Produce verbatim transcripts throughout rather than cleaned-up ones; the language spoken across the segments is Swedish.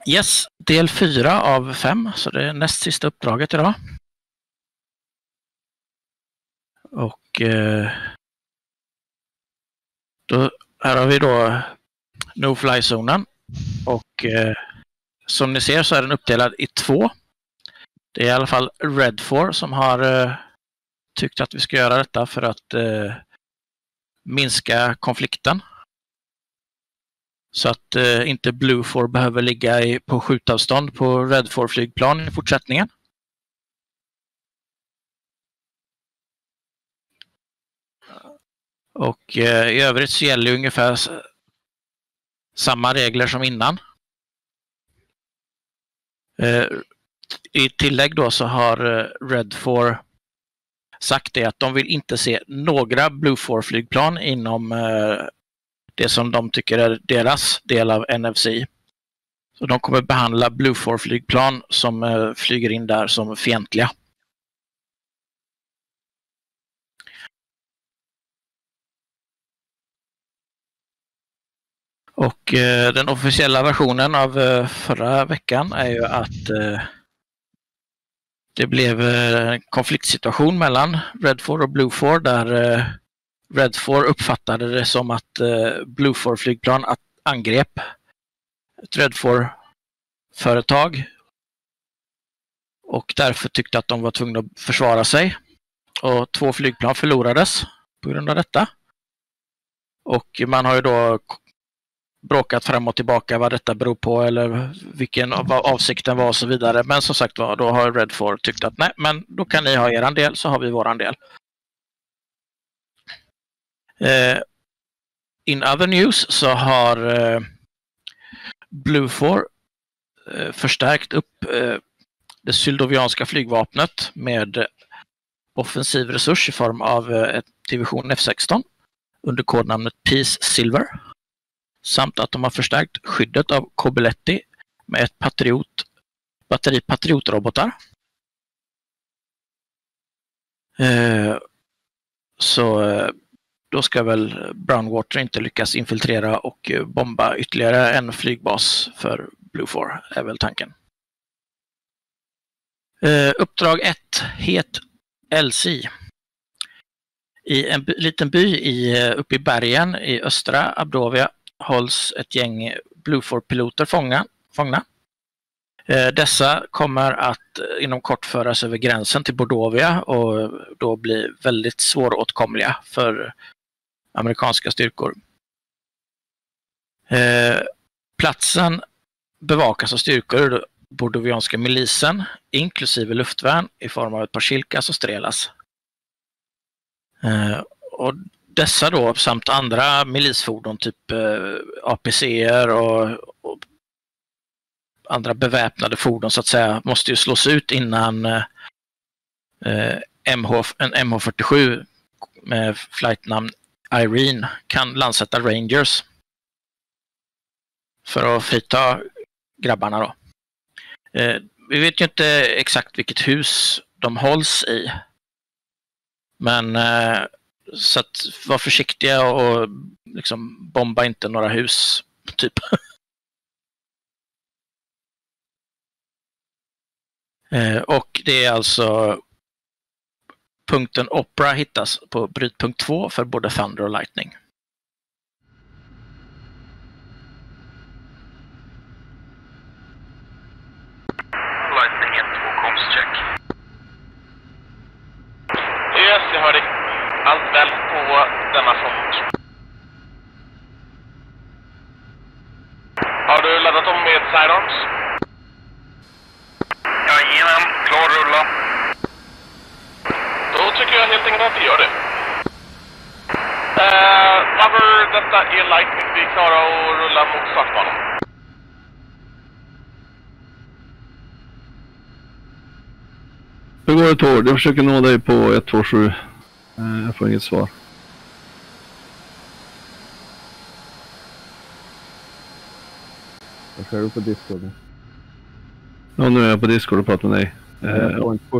Yes, del fyra av fem, så det är näst sista uppdraget idag. Och eh, då, här har vi då no-fly-zonen. Och eh, som ni ser så är den uppdelad i två. Det är i alla fall Red four som har eh, tyckt att vi ska göra detta för att eh, minska konflikten. Så att eh, inte Blue four behöver ligga i, på skjutavstånd på Red four-flygplan i fortsättningen. Och eh, i övrigt så gäller ungefär samma regler som innan. Eh, I tillägg då så har eh, Red four sagt det att de vill inte se några Blue four-flygplan inom eh, det som de tycker är deras del av N F C. Så de kommer behandla Blue four-flygplan som eh, flyger in där som fientliga. Och eh, den officiella versionen av eh, förra veckan är ju att eh, det blev eh, en konfliktsituation mellan Red four och Blue four där eh, Red four uppfattade det som att eh, Blue four-flygplan att angrep ett Red four-företag och därför tyckte att de var tvungna att försvara sig. Och två flygplan förlorades på grund av detta. Och man har ju då bråkat fram och tillbaka vad detta beror på eller vilken vad avsikten var och så vidare. Men som sagt var, då har Red four tyckt att nej, men då kan ni ha eran del så har vi våran del. Eh, in other news så har eh, Blue four eh, förstärkt upp eh, det syldovianska flygvapnet med offensiv resurs i form av eh, ett division F sexton under kodnamnet Peace Silver. Samt att de har förstärkt skyddet av Kobeletti med ett patriot, batteri patriotrobotar. Eh, så eh, då ska väl Brownwater inte lyckas infiltrera och bomba ytterligare en flygbas för Blue four, är väl tanken. Eh, uppdrag ett, Het L C. I en liten by i, uppe i bergen i östra Abdovia hålls ett gäng Blue four-piloter fånga, fångna. Eh, dessa kommer att inom kort föras över gränsen till Bordovia och då bli väldigt svåråtkomliga för amerikanska styrkor. Eh, platsen bevakas av styrkor bordovianska milisen inklusive luftvärn i form av ett par Chilkas och Strelas. Eh, och dessa då samt andra milisfordon typ eh, A P C:er och, och andra beväpnade fordon så att säga måste ju slås ut innan eh, M H, en M H fyrtiosju med flightnamn Irene kan landsätta Rangers för att frita grabbarna då. Eh, vi vet ju inte exakt vilket hus de hålls i. Men eh, så att var försiktiga och liksom bomba inte några hus typ. eh, och det är alltså punkten Opera hittas på brytpunkt två för både Thunder och Lightning. Lightning ett två, comms check. Yes, jag hör dig. Allt väl på denna front. Har du laddat om med sidearms? Jajamän, klar rulla. Då tycker jag helt enkelt att vi gör det. Uh, över detta är Lightning, vi är klara att rulla mot startbanan. Hur går det, Tord? Jag försöker nå dig på ett två sju. Jag får inget svar. Jag kör på Discord. Ja, nu är jag på Discord och pratar med dig. Jag får en push.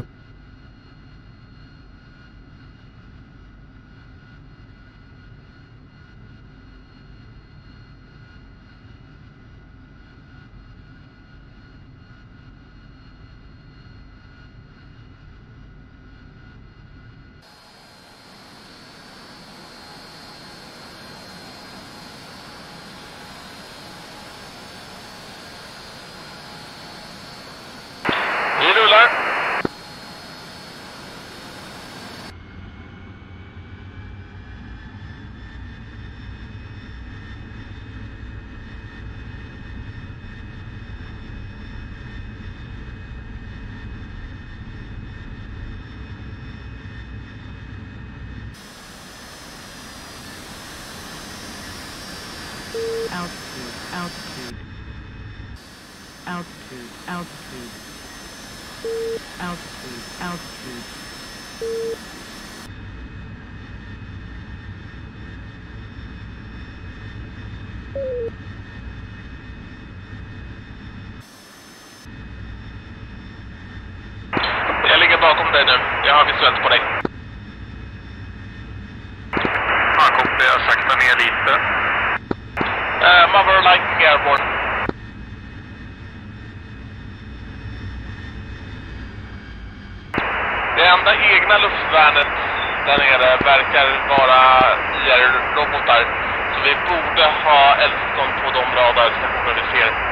altitude, altitude, altitude, altitude. Jag ligger bakom dig nu. Jag har visuellt på dig. Ja, kopplar jag sakta ner lite. Uh, Mother Lightning Airborne. Det enda egna luftvärnet där nere verkar vara I R-robotar. Så vi borde ha Elfton på de radarstationer vi ser.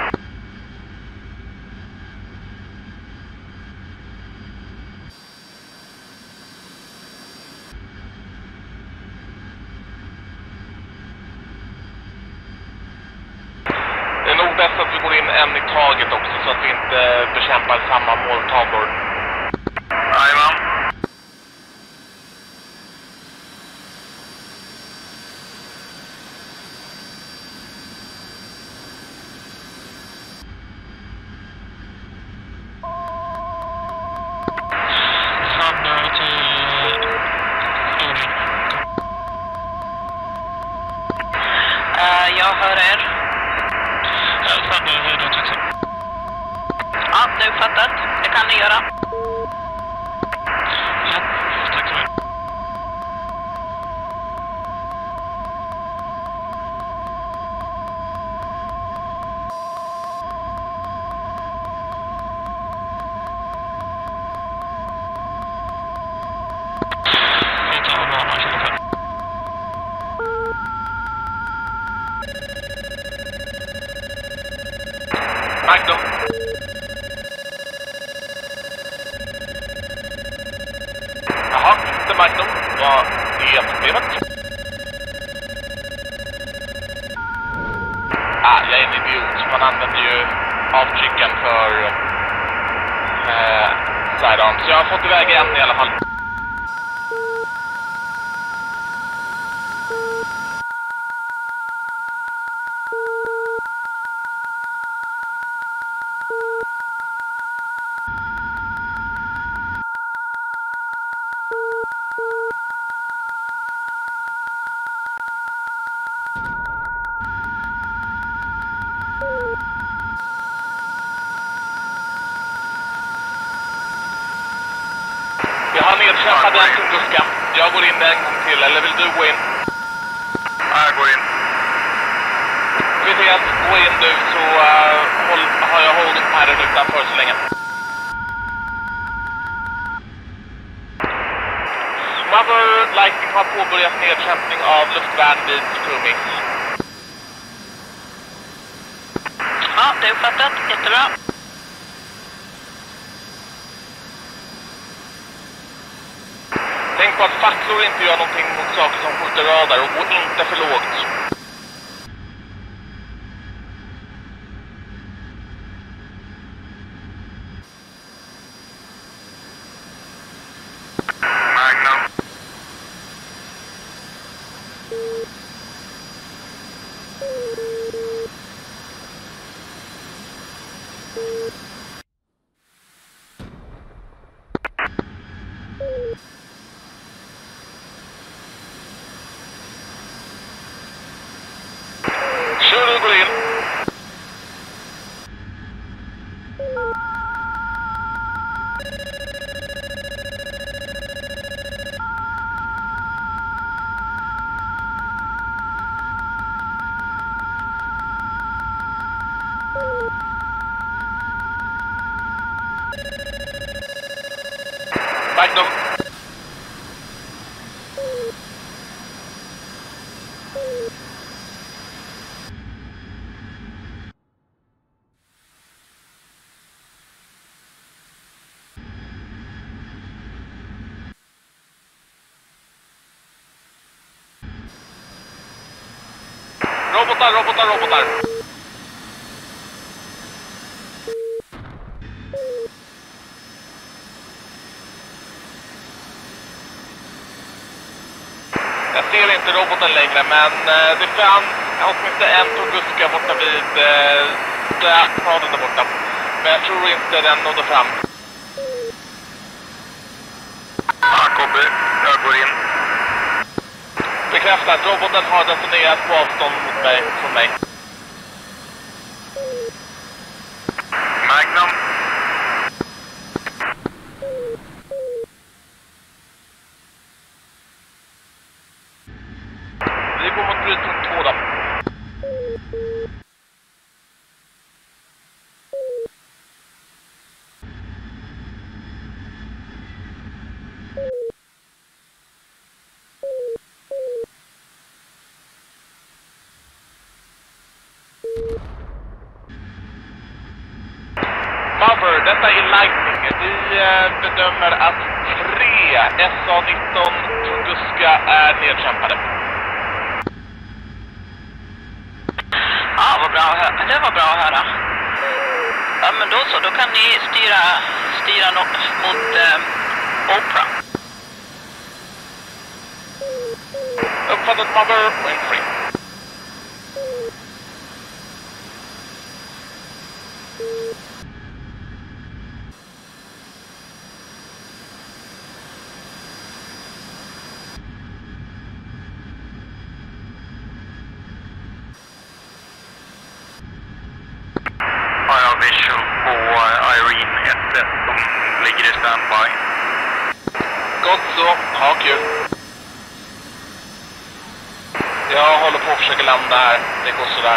Det är nog bäst att vi går in en i taget också så att vi inte bekämpar samma måltavlor. Jajamän. Uh, jag hör er. Ja, det är uppfattat. Det kan ni göra. Ja, tack så mycket. Magnum. Jaha, inte Magnum. Vad är problemet? Ah, jag är en idiot. Man använder ju avtrycken för eh, sidearm. Så jag har fått iväg en i alla fall. Jag har nedkämpat en tunguska. Jag går in en gång till, eller vill du gå in? Ja, jag går in. Vi ses, gå in du så uh, håll, har jag holding pattern utanför så länge. Mother Lightning har påbörjat nedkämpning av luftvärn vid Kumi. Ja, det är uppfattat. Jättebra. Tänk på att facklor inte gör någonting mot saker som skjuter radar och gå inte för lågt. Magnum. Kör du går in. Magnum. Robotar, robotar, robotar. Jag ser inte roboten längre, men det fanns åtminstone en tunguska borta vid äh, raden där borta. Men jag tror inte den nådde fram. Ja, copy. Jag går in. Bekräftat, roboten har detonerat på avstånd mot mig, från mig. Magnum. Vi går mot brytpunkt två då. Mother, detta är Lightning. Vi eh, bedömer att tre S A nitton Tunguska är nedkämpade. Ja, vad bra att höra. Det var bra att höra. Ja, men då så. Då kan ni styra, styra no- mot eh, Oprah. Uppfattat Mother, wind free. Ja, jag har visual på Irene ett ett som ligger i standby. Gott så, ha kul. Jag håller på att försöka landa här, det går sådär.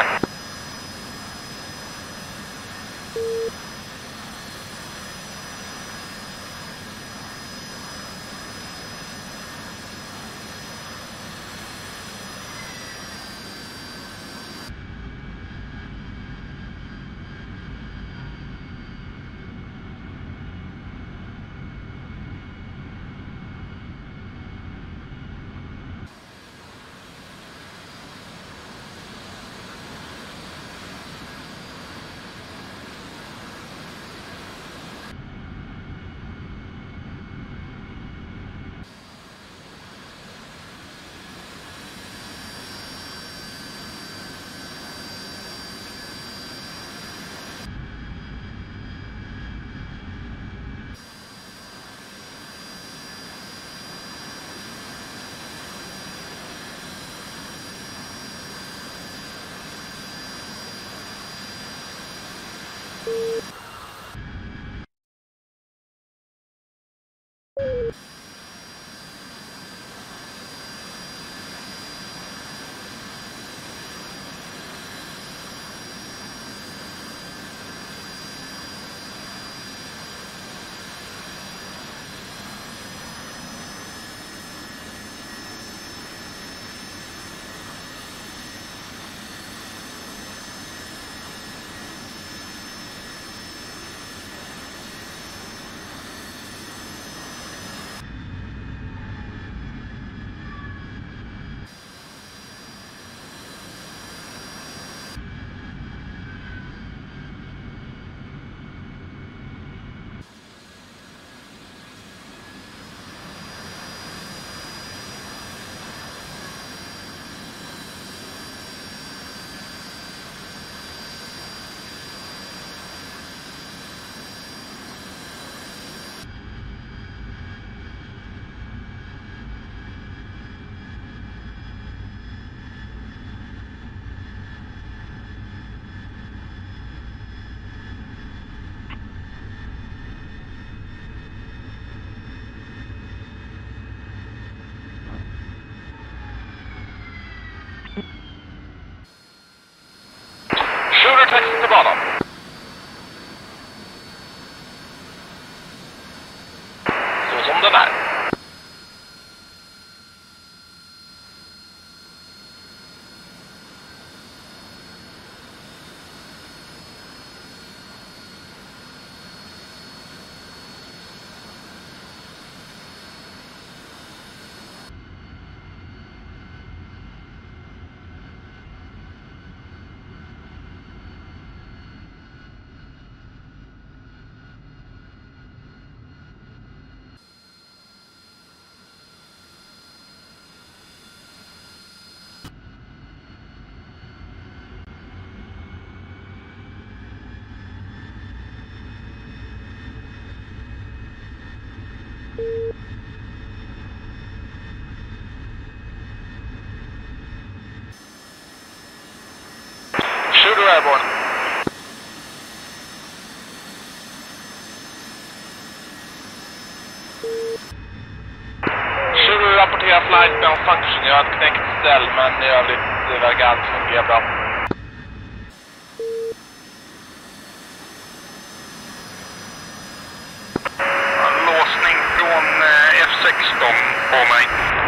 Shooter-texten till banan. Så som den är. Sugar Airborne. Sugar rapporterar flight down function. Jag har ett knäckt ställ, men i övrigt det verkar allt fungera bra. Låsning från F sexton på mig.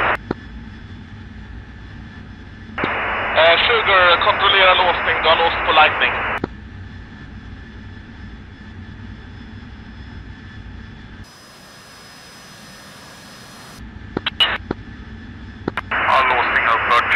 Uh, Sugar, kontrollera låsning. Du har låst på Lightning. Ja, låsning har upphört.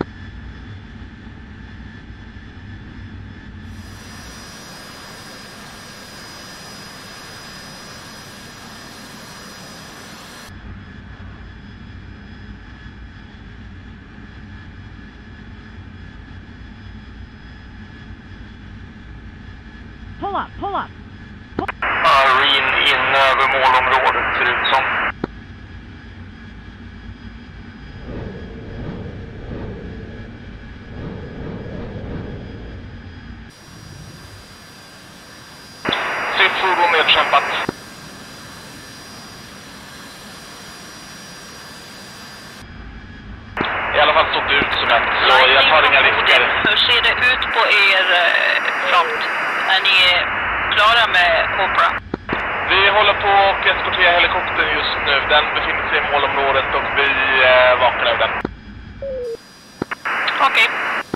Pull up, pull up. Marine in över målområdet ser ut som. Sitt fordon nedkämpat. I alla fall såg det ut som ett, så jag tar inga risker. Hur ser det ut på er eh, front? Är ni klara med Opera? Vi håller på och eskorterar helikoptern just nu. Den befinner sig i målområdet och vi eh, vakar över den. Okej.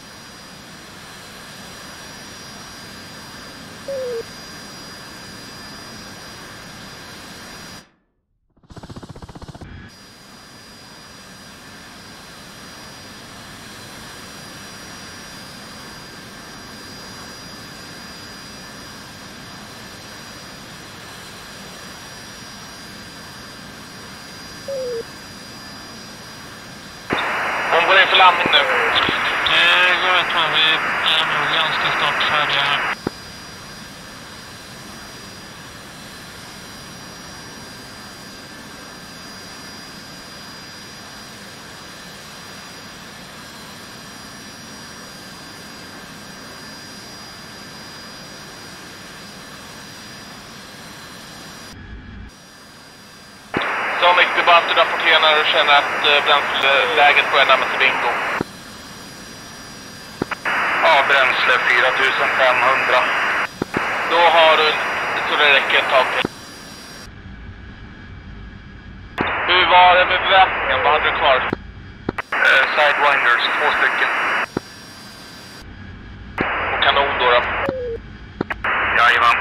Hon går in för landning nu. Jag tror vi är nog ganska snart färdiga här. Sonic, det är bara att du rapporterar när du känner att eh, bränsleläget börjar närma sig bingo. Ja, bränsle fyra tusen femhundra. Då har du, så det räcker ett tag till. Hur var det med beväpningen? Vad hade du kvar? Eh, Sidewinders, två stycken. Och kanon då då? Jajamän.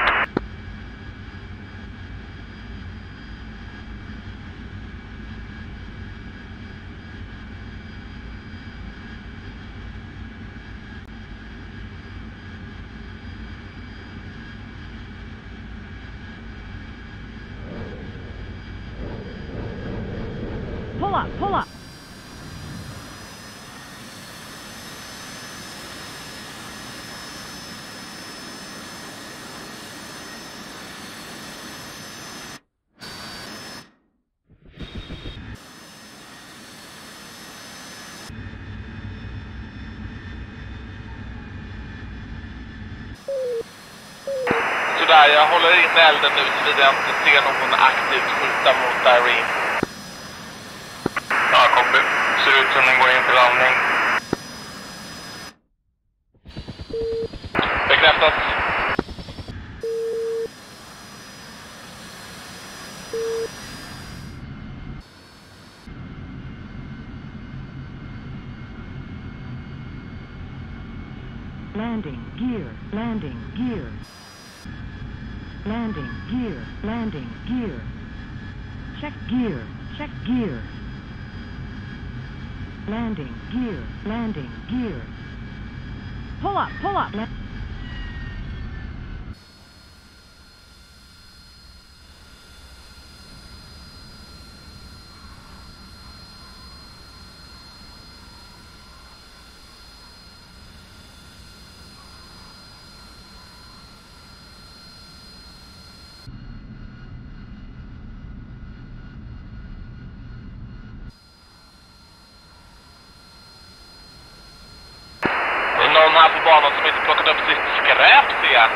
Pull up, pull up. Sådär, jag håller in elden nu så vidare jag inte ser någon aktivt skjuta mot Irene. Ja, copy. Ser ut som den går in för landning. Bekräftat. Landing gear, landing gear. Landing gear, landing gear. Check gear, check gear. Landing gear, landing gear. Pull up, pull up. La- Någon här på banan som inte plockat upp sitt skräp, ser jag.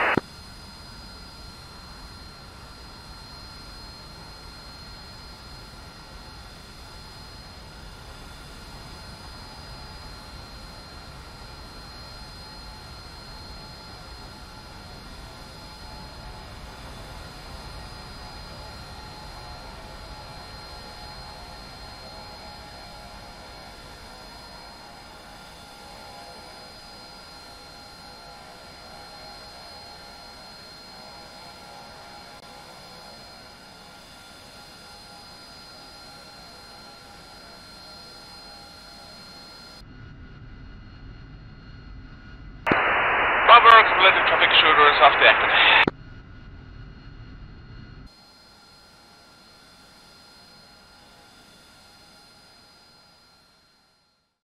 Bravo, related traffic shooters after active.